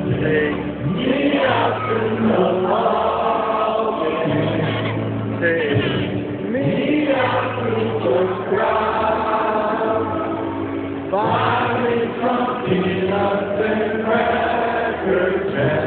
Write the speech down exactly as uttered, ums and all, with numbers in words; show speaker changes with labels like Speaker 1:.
Speaker 1: Take me out in the hallway. Take me out through the crowd. Buy me some peanuts and cracker jack.